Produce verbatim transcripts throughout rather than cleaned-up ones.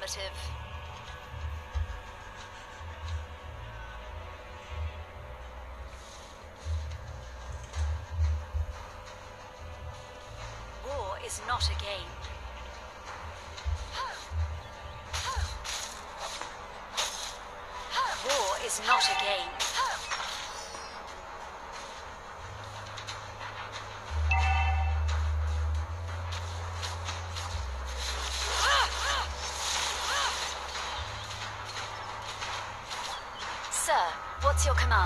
Affirmative. War is not a game. War is not a game. Sir, what's your command?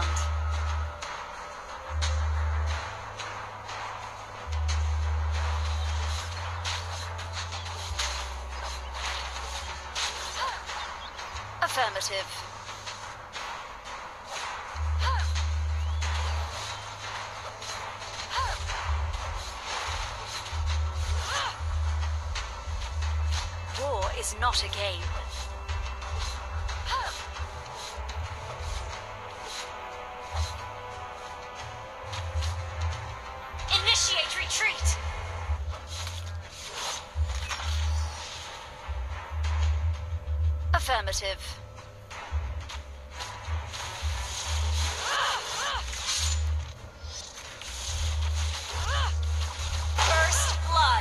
Affirmative. War is not a game. Initiate retreat! Affirmative. First blood.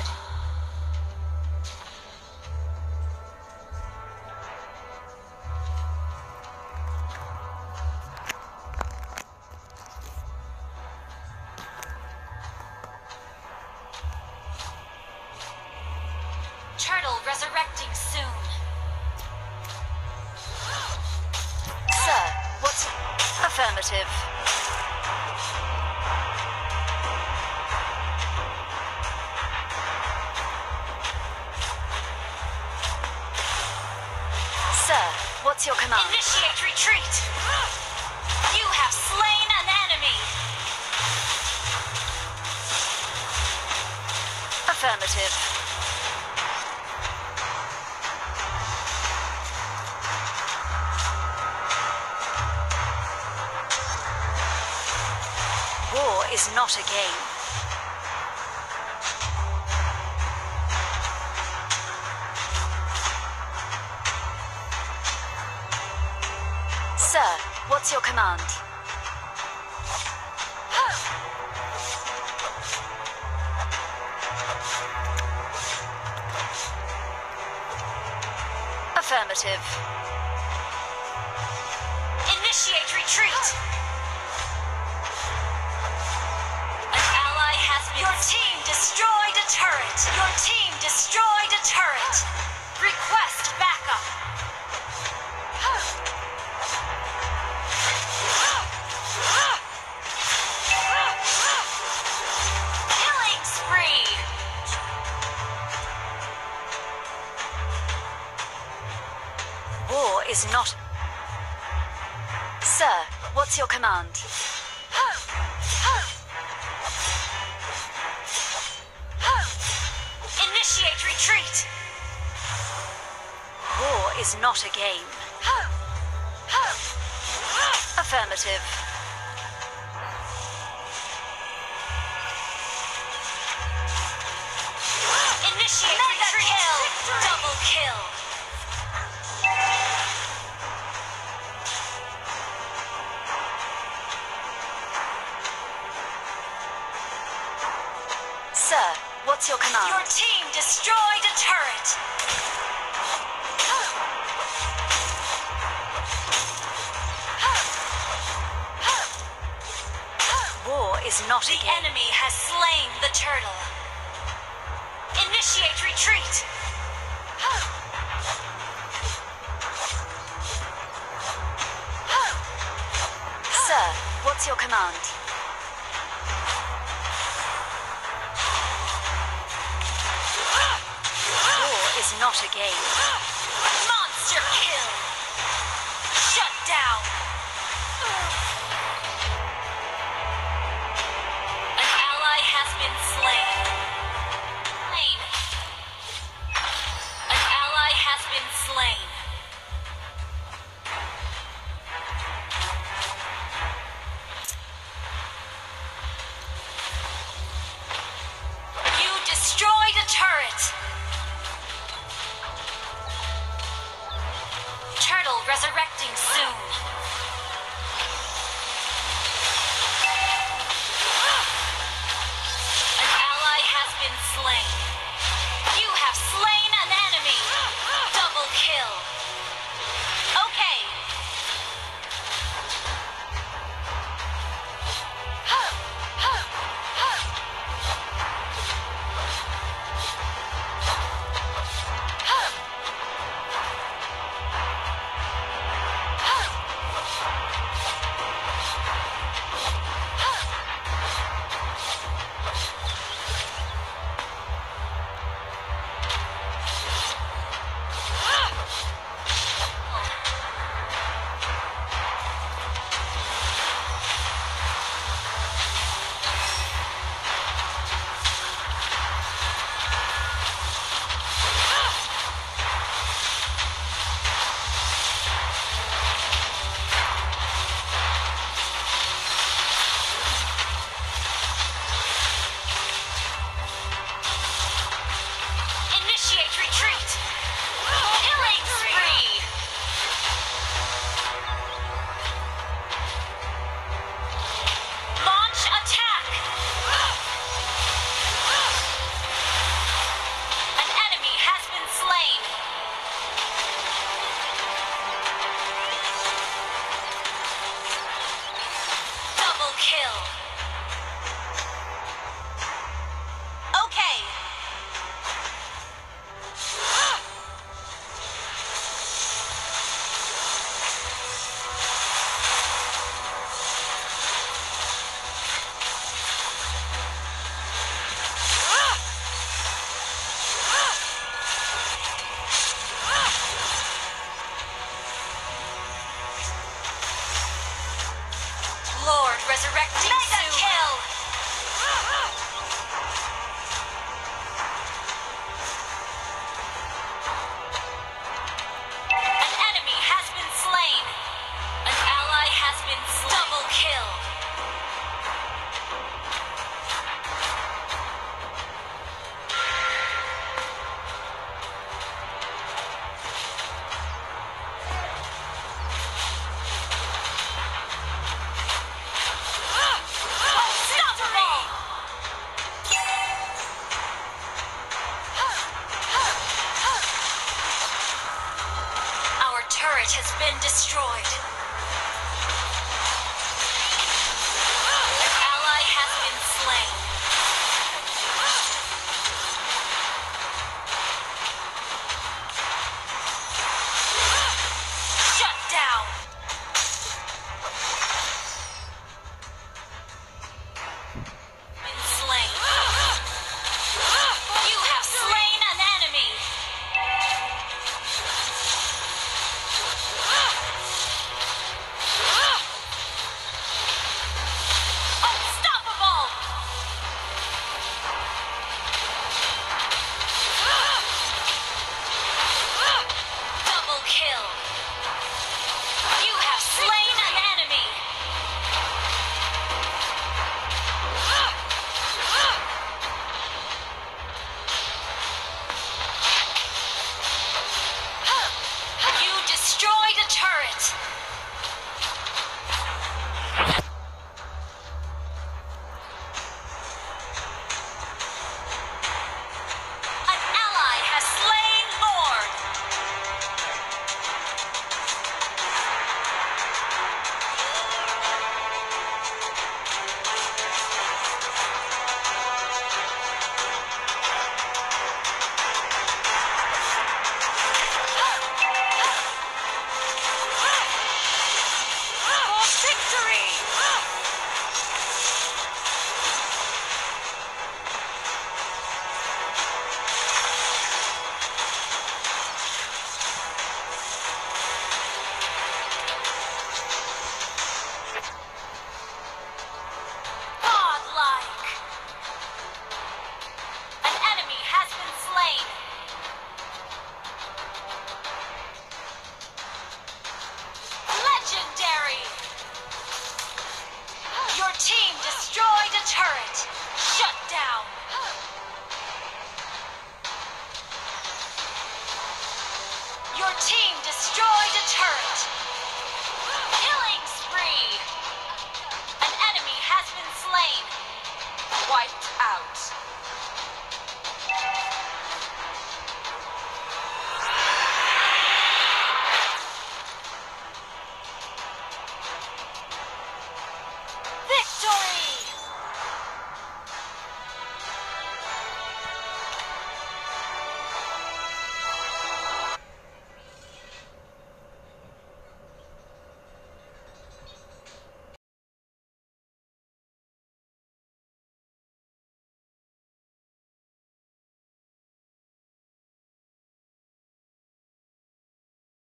Turtle resurrecting soon. Sir, what's... Affirmative. Sir, what's your command? Initiate retreat! You have slain an enemy! Affirmative. War is not a game. Sir, what's your command? Affirmative. Initiate retreat! Your team destroyed a turret! Your team destroyed a turret! Request backup! Killing spree! War is not... Sir, what's your command? Initiate retreat! War is not a game. Affirmative. Initiate Mega retreat! Kill. Double kill! Sir, what's your command? Your team destroyed a turret! War is not a game. The enemy has slain the turtle. Initiate retreat! Sir, what's your command? Is not a game. Monster kill! Shut down! An ally has been slain. Slain. An ally has been slain. You destroyed a turret! resurrect